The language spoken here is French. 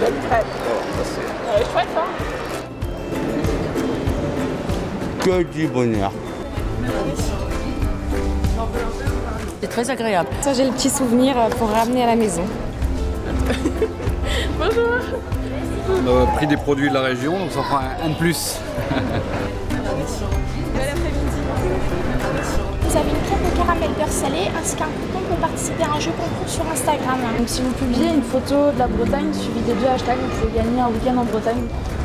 Ouais. Oh, ça c'est... Chouette, hein. Que du bonheur. C'est très agréable. Ça, j'ai le petit souvenir pour ramener à la maison. Bonjour. On a pris des produits de la région, donc ça fera un de plus. Vous avez une crêpe au caramel beurre salé ainsi qu'un coupon pour participer à un jeu concours sur Instagram. Donc si vous publiez une photo de la Bretagne, il suffit des 2 hashtags, vous pouvez gagner un week-end en Bretagne.